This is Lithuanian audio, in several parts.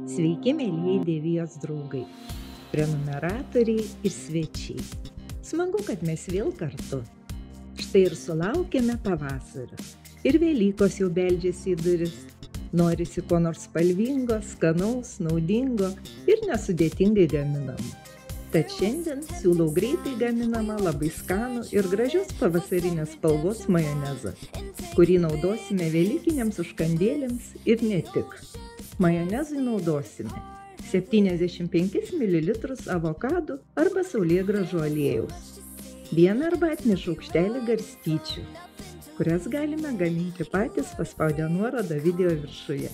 Sveiki, mėlyjei Dievijos draugai, prenumeratoriai ir svečiai. Smagu, kad mes vėl kartu. Štai ir sulaukėme pavasario. Ir Velykos jau beldžiasi į duris. Norisi ko nors spalvingo, skanaus, naudingo ir nesudėtingai gaminamo. Tad šiandien siūlau greitai gaminamą, labai skanų ir gražios pavasarinės spalvos majonezą, kurį naudosime velykiniams užkandėlėms ir ne tik. Majonezui naudosime 75 ml avokadų arba saulėgrąžų aliejaus, 1 arbatinį šaukštelį garstyčių, kurias galime gaminti patys paspaudę nuorodą video viršuje.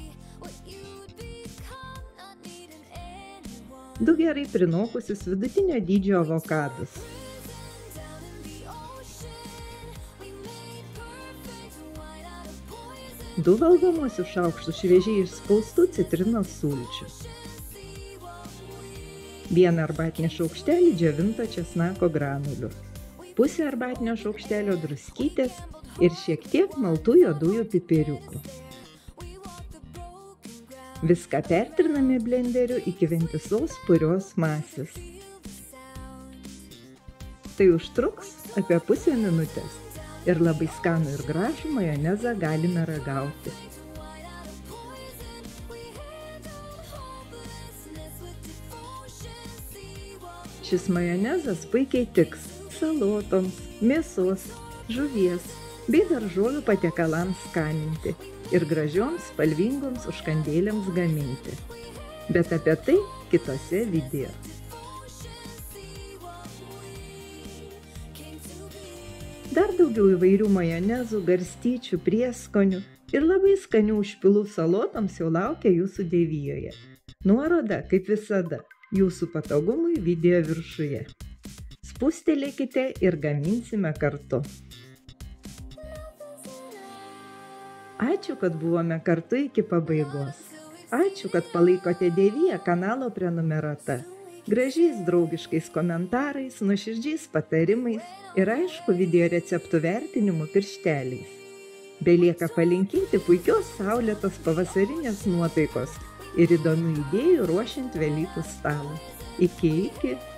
2 gerai prinokusius vidutinio dydžio avokadus. 2 valgomosius šaukštus šviežiai išspaustų citrinos sulčių. 1 arbatinį šaukštelį džiovinto česnako granulių. 0,5 arbatinio šaukštelio druskytės ir šiek tiek maltų juodųjų pipiriukų. Viską pertriname blenderiu iki vientisos purios masės. Tai užtruks apie pusę minutės ir labai skanų ir gražų majonezą galime ragauti. Šis majonezas puikiai tiks salotoms, mėsos, žuvies bei daržovių patiekalams skaninti ir gražioms spalvingoms užkandėlėms gaminti. Bet apie tai kitose video. Dar daugiau įvairių majonezų, garstyčių, prieskonių ir labai skanių užpilų salotoms jau laukia jūsų Dievijoje. Nuoroda, kaip visada, jūsų patogumui video viršuje. Spustelėkite ir gaminsime kartu. Ačiū, kad buvome kartu iki pabaigos. Ačiū, kad palaikote Dieviją kanalo prenumerata. Gražiais draugiškais komentarais, nuoširdžiais patarimais ir aišku video receptų vertinimų piršteliais. Belieka palinkėti puikios saulėtos pavasarinės nuotaikos ir įdomių idėjų ruošiant Velykų stalą. Iki.